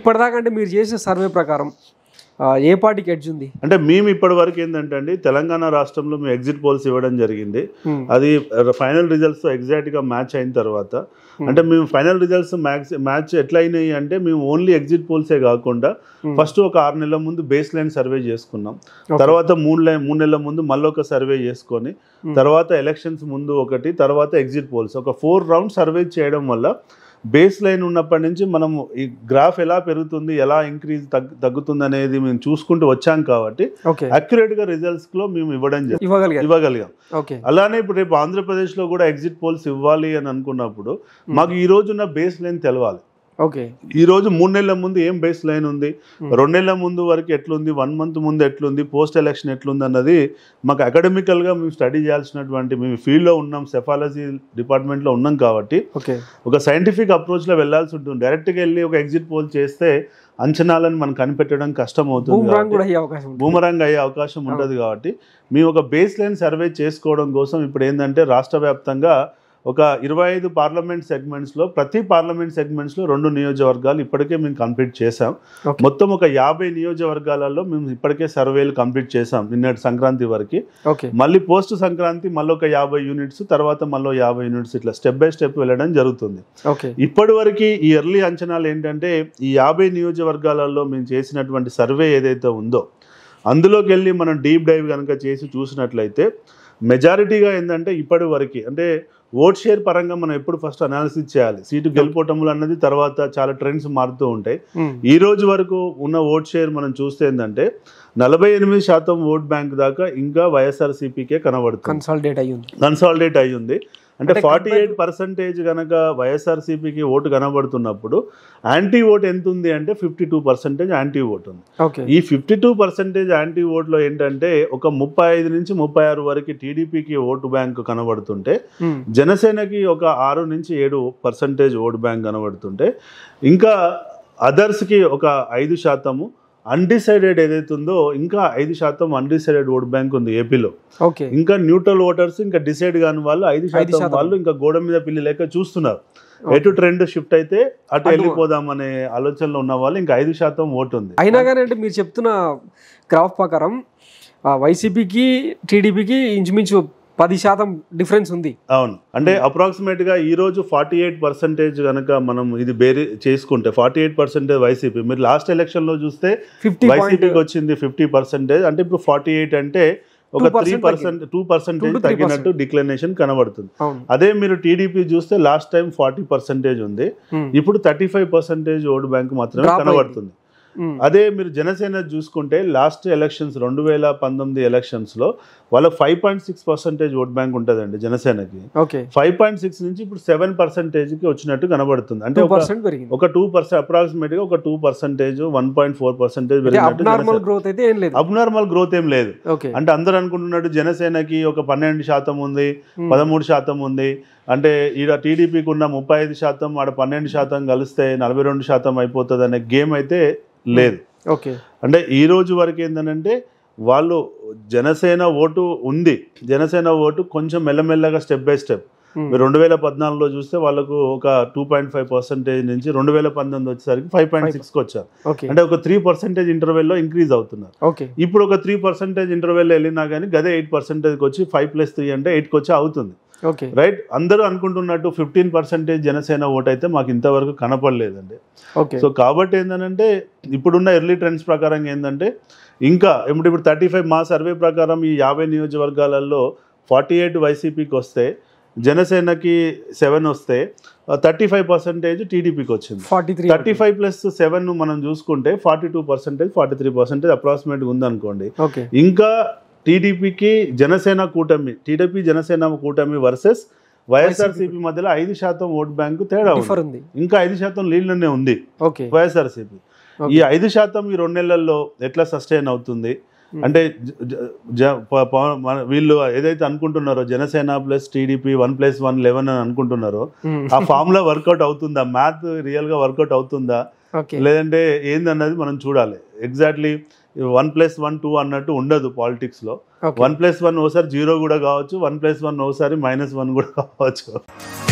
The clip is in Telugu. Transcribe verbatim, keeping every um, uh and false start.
ఇప్పటిదాకా అంటే మీరు చేసిన సర్వే ప్రకారం ఏ పార్టీకి ఎడ్జ్ ఉంది అంటే మేము ఇప్పటి వరకు ఏంటంటే అండి తెలంగాణ రాష్ట్రంలో మేము ఎగ్జిట్ పోల్స్ ఇవ్వడం జరిగింది. అది ఫైనల్ రిజల్ట్స్ ఎగ్జాక్ట్గా మ్యాచ్ అయిన తర్వాత అంటే మేము ఫైనల్ రిజల్ట్స్ మ్యాచ్ మ్యాచ్ ఎట్లా అయినాయి అంటే మేము ఓన్లీ ఎగ్జిట్ పోల్సే కాకుండా ఫస్ట్ ఒక ఆరు నెలల ముందు బేస్ లైన్ సర్వే చేసుకున్నాం. తర్వాత మూడు లైన్ మూడు నెలల ముందు మళ్ళీ ఒక సర్వే చేసుకొని తర్వాత ఎలక్షన్స్ ముందు ఒకటి తర్వాత ఎగ్జిట్ పోల్స్ ఒక ఫోర్ రౌండ్ సర్వే చేయడం వల్ల బేస్ లైన్ ఉన్నప్పటి నుంచి మనం ఈ గ్రాఫ్ ఎలా పెరుగుతుంది ఎలా ఇంక్రీజ్ తగ్గుతుంది అనేది మేము చూసుకుంటూ వచ్చాం కాబట్టి అక్యురేట్ గా రిజల్ట్స్ లో మేము ఇవ్వడం ఇవ్వగలిగాం. అలానే ఇప్పుడు రేపు ఆంధ్రప్రదేశ్ లో కూడా ఎగ్జిట్ పోల్స్ ఇవ్వాలి అని అనుకున్నప్పుడు మాకు ఈ రోజున్న బేస్ లైన్ తెలవాలి. ఓకే ఈ రోజు మూడు నెలల ముందు ఏం బేస్ లైన్ ఉంది, రెండు నెలల ముందు వరకు ఎట్లుంది, వన్ మంత్ ముందు ఎట్లుంది, పోస్ట్ ఎలక్షన్ ఎట్లుంది అన్నది మాకు అకాడమికల్గా మేము స్టడీ చేయాల్సినటువంటి మేము ఫీల్డ్లో ఉన్నాం, సెఫాలజీ డిపార్ట్మెంట్లో ఉన్నాం కాబట్టి ఒక సైంటిఫిక్ అప్రోచ్లో వెళ్ళాల్సి ఉంటుంది. డైరెక్ట్గా వెళ్ళి ఒక ఎగ్జిట్ పోల్ చేస్తే అంచనాలను మనం కనిపెట్టడం కష్టం అవుతుంది, బూమరాంగ్ అయ్యే అవకాశం ఉంటుంది. కాబట్టి మేము ఒక బేస్ లైన్ సర్వే చేసుకోవడం కోసం ఇప్పుడు ఏంటంటే రాష్ట్ర వ్యాప్తంగా ఒక ఇరవై ఐదు పార్లమెంట్ సెగ్మెంట్స్లో ప్రతి పార్లమెంట్ సెగ్మెంట్స్లో రెండు నియోజకవర్గాలు ఇప్పటికే మేము కంప్లీట్ చేసాం. మొత్తం ఒక యాభై నియోజకవర్గాలలో మేము ఇప్పటికే సర్వేలు కంప్లీట్ చేసాం నిన్నటి సంక్రాంతి వరకు. మళ్ళీ పోస్ట్ సంక్రాంతి మళ్ళీ ఒక యాభై యూనిట్స్ తర్వాత మళ్ళీ యాభై యూనిట్స్ ఇట్లా స్టెప్ బై స్టెప్ వెళ్ళడం జరుగుతుంది. ఇప్పటి వరకు ఈ ఎర్లీ అంచనాలు ఏంటంటే ఈ యాభై నియోజకవర్గాలలో మేము చేసినటువంటి సర్వే ఏదైతే ఉందో అందులోకి వెళ్ళి మనం డీప్ డైవ్ కనుక చేసి చూసినట్లయితే మెజారిటీగా ఏంటంటే ఇప్పటి వరకు అంటే ఓట్ షేర్ పరంగా మనం ఎప్పుడు ఫస్ట్ అనాలిసిస్ చేయాలి. సీటు గెలుపోవటములు అన్నది తర్వాత చాలా ట్రెండ్స్ మారుతూ ఉంటాయి. ఈ రోజు వరకు ఉన్న ఓట్ షేర్ మనం చూస్తే ఏంటంటే నలభై ఎనిమిది శాతం ఓట్ బ్యాంక్ దాకా ఇంకా వైఎస్ఆర్సీపీకే కనబడుతుంది, కన్సాలిడేట్ అయ్యింది కన్సాలిడేట్ అయ్యింది అంటే ఫార్టీ ఎయిట్ పర్సెంటేజ్ కనుక వైఎస్ఆర్సీపీకి ఓటు కనబడుతున్నప్పుడు యాంటీ ఓట్ ఎంత ఉంది అంటే fifty two percentage anti vote ఉంది. ఈ ఫిఫ్టీ టూ పర్సెంటేజ్ యాంటీ ఓట్లో ఏంటంటే ఒక ముప్పై ఐదు నుంచి ముప్పై ఆరు వరకు టీడీపీకి ఓటు బ్యాంక్ కనబడుతుంటే జనసేనకి ఒక ఆరు నుంచి ఏడు పర్సెంటేజ్ ఓటు బ్యాంక్ కనబడుతుంటే ఇంకా అదర్స్కి ఒక ఐదు శాతము అన్డిసైడెడ్ ఏదైతే ఉందో ఇంకా ఐదు శాతం అన్డిసైడెడ్ ఓట్ బ్యాంక్ ఉంది ఏపీలో. ఇంకా న్యూట్రల్ ఓటర్స్ ఇంకా డిసైడ్ కాని వాళ్ళు ఐదు శాతం వాళ్ళు ఇంకా గోడ మీద పిల్లి లేక చూస్తున్నారు. ఎటు ట్రెండ్ షిఫ్ట్ అయితే అటు వెళ్ళిపోదాం అనే ఆలోచనలో ఉన్న వాళ్ళు ఇంకా ఐదు శాతం ఓటు ఉంది. అయినా కానీ అంటే మీరు చెప్తున్న గ్రాఫ్ ప్రకారం వైసీపీకి టీడీపీకి ఇంచుమించు పది శాతం డిఫరెన్స్ ఉంది. అవును, అంటే అప్రాక్సిమేట్ గా ఈ రోజు ఫార్టీ ఎయిట్ పర్సెంటేజ్ కనుక మనం ఇది బేరీ చేసుకుంటే ఫార్టీ ఎయిట్ పర్సెంటేజ్ వైసీపీ, మీరు లాస్ట్ ఎలక్షన్ లో చూస్తే వైసీపీకి వచ్చింది ఫిఫ్టీ పర్సెంటేజ్ అంటే ఇప్పుడు ఫార్టీ ఎయిట్ అంటే ఒక త్రీ పర్సెంట్ టూ పర్సెంటేజ్ తగ్గినట్టు డిక్లరేషన్ కనబడుతుంది. అదే మీరు టీడీపీ చూస్తే లాస్ట్ టైం ఫార్టీ పర్సెంటేజ్ ఉంది, ఇప్పుడు thirty five percentage vote bank మాత్రమే కనబడుతుంది. అదే మీరు జనసేన చూసుకుంటే లాస్ట్ ఎలక్షన్స్ రెండు వేల పంతొమ్మిది ఎలక్షన్స్ లో వాళ్ళకి five point six percentage vote bank ఉంటుందండి జనసేనకి. ఫైవ్ పాయింట్ సిక్స్ నుంచి ఇప్పుడు సెవెన్ పర్సెంటేజ్ కి వచ్చినట్టు కనబడుతుంది. అంటే ఒక టూ పర్సెంట్ అప్రాక్సిమేట్ గా ఒక two percentage one point four percentage abnormal growth ఏం లేదు. అంటే అందరు అనుకుంటున్నట్టు జనసేనకి ఒక పన్నెండు శాతం ఉంది, పదమూడు శాతం ఉంది అంటే ఈడ టీడీపీకి ఉన్న ముప్పై ఐదు శాతం ఆడ పన్నెండు శాతం కలిస్తే నలభై రెండు శాతం అయిపోతుంది అనే గేమ్ అయితే లేదు. అంటే ఈ రోజు వరకు ఏంటంటే వాళ్ళు జనసేన ఓటు ఉంది, జనసేన ఓటు కొంచెం మెల్లమెల్లగా స్టెప్ బై స్టెప్ మీరు రెండు వేల పద్నాలుగులో చూస్తే వాళ్ళకు ఒక టూ పాయింట్ ఫైవ్ పర్సెంటేజ్ నుంచి రెండు వేల పంతొమ్మిది వచ్చేసరికి ఫైవ్ పాయింట్ సిక్స్ కి వచ్చారు. అంటే ఒక త్రీ పర్సెంటేజ్ ఇంటర్వెల్ లో ఇంక్రీజ్ అవుతున్నారు. ఇప్పుడు ఒక త్రీ పర్సెంటేజ్ ఇంటర్వెల్ వెళ్ళినా కానీ గదే ఎయిట్ పర్సెంటేజ్కి వచ్చి ఫైవ్ ప్లస్ త్రీ అంటే ఎయిట్కి వచ్చి అవుతుంది. రైట్, అందరూ అనుకుంటున్నట్టు ఫిఫ్టీన్ పర్సెంటేజ్ జనసేన ఓట్ అయితే మాకు ఇంతవరకు కనపడలేదండి. సో కాబట్టి ఏంటంటే ఇప్పుడున్న ఎర్లీ ట్రెండ్స్ ప్రకారం ఏంటంటే ఇంకా ఇప్పుడు ఇప్పుడు థర్టీ ఫైవ్ మా సర్వే ప్రకారం ఈ యాభై నియోజకవర్గాలలో ఫార్టీ ఎయిట్ వైసీపీకి వస్తే జనసేనకి సెవెన్ వస్తే థర్టీ ఫైవ్ పర్సెంటేజ్ టీడీపీకి వచ్చింది. థర్టీ ఫైవ్ ప్లస్ సెవెన్ మనం చూసుకుంటే forty two percentage forty three percentage అప్రాక్సిమేట్గా ఉందనుకోండి. ఇంకా టీడీపీకి జనసేన కూటమి టీడీపీ జనసేన కూటమి వర్సెస్ వైఎస్ఆర్సీపీ మధ్యలో ఐదు శాతం ఓట్ బ్యాంకు తేడా ఉంది, ఇంకా ఐదు శాతం లీడ్లోనే ఉంది వైఎస్ఆర్సీపీ. ఈ ఐదు శాతం ఈ రెండు నెలల్లో ఎట్లా సస్టైన్ అవుతుంది అంటే వీళ్ళు ఏదైతే అనుకుంటున్నారో Janasena plus TDP one plus one eleven అని అనుకుంటున్నారో ఆ ఫార్ములా వర్కౌట్ అవుతుందా, మ్యాథ్ రియల్ గా వర్కౌట్ అవుతుందా లేదంటే ఏందన్నది మనం చూడాలి. Exactly one plus one two అన్నట్టు ఉండదు పాలిటిక్స్ లో. వన్ ప్లస్ వన్ ఓసారి జీరో కూడా కావచ్చు, వన్ ప్లస్ వన్ ఓసారి మైనస్ వన్ కూడా కావచ్చు.